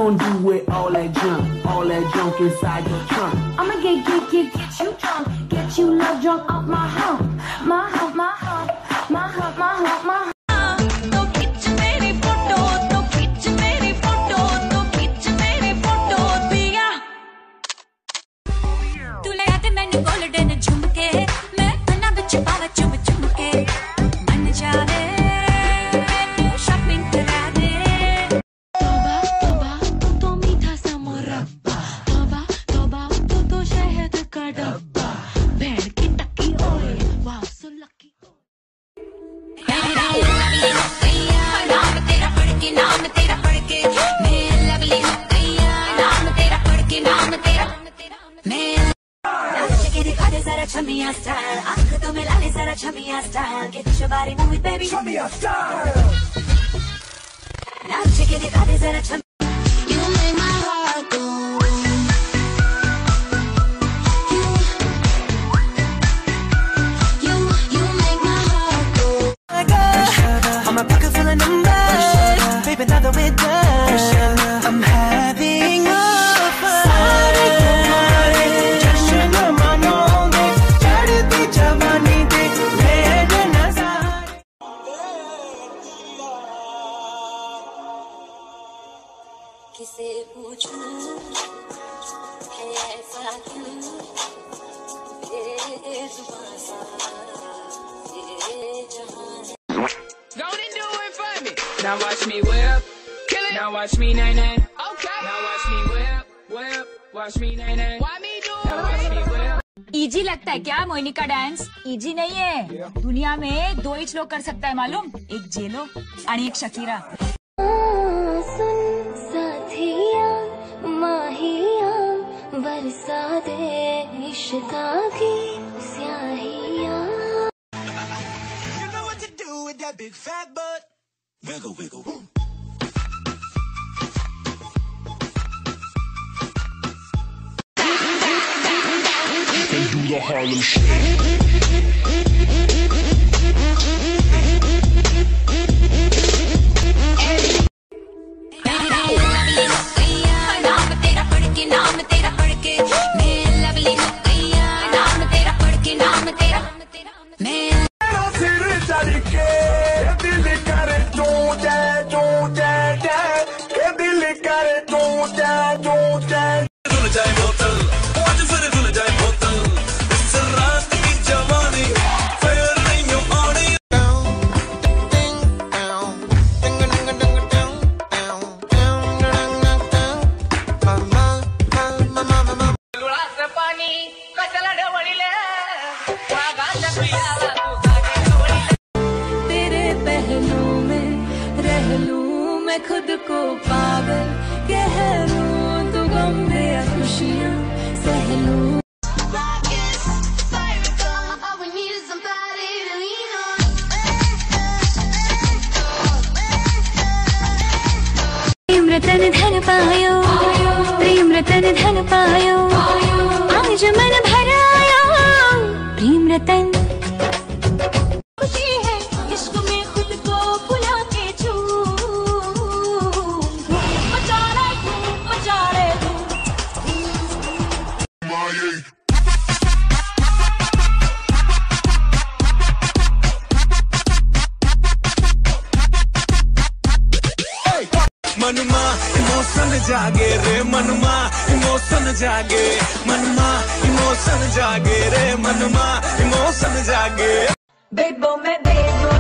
gonna do with all that junk inside your trunk? I'ma get you drunk, get you love drunk off my hump, my hump, my hump, my hump, my hump, my hump. तो खिंच मेरी photo पिया तू ले आते मैंने golden झुमके मैं कन्ना बिच पावा चुम चुम के मन जावे तू शॉपिंग करा दे तौबा तौबा तो मीठा सा मुरब्बा तौबा तौबा तो शहद का डब्बा भेड़ की टक्की ओए वाह सो लकी नाम तेरा पढ़ के मैं लवली हो गया नाम तेरा पढ़ के नाम तेरा मैं नाच के दिखा दे जरा छमिया स्टाइल आंख तो मिला ले जरा छमिया style get your body moving baby छमिया स्टाइल नाच के दिखा दे जरा छमिया you make my heart go you make my heart go I'm a pocket full of numbers baby now that we're done I'm having a party जश्न मनाओगे चढ़ती जवानी दे ले नज़ारे किसे पूछूं है ऐसा क्यों बेजुबान सा ये जहान Go and do it for me. Now watch me whip, kill it. Now watch me nay nay. Okay. Now watch me whip. Watch me nay nay. Why me do it? Now watch me whip. Easy लगता है क्या मोहिनी का dance? Easy नहीं है। दुनिया में 2 ही लोग कर सकता है मालूम? एक जेलो और एक शकीरा। सुन साथिया माहिया बरसा दे इश्क़ की स्याहिया that big fat butt. Wiggle, wiggle. They do the Harlem Shake. नाम तेरा पढ़ के मैं लवली हो गया नाम तेरा पढ़ के नाम तेरा मैं मैं खुद को पागल कह लूं तो गम दे खुशियां सह लूं प्रेम रतन धन पायो प्रेम रतन धन पायो आज मन भरायो प्रेम रतन खुशी है इश्क में खुद को भुला के मनमा इमोशन जागे रे मनमा इमोशन जागे मनमा इमोशन जागे रे मनमा इमोशन जागे बेबो मैं बेबो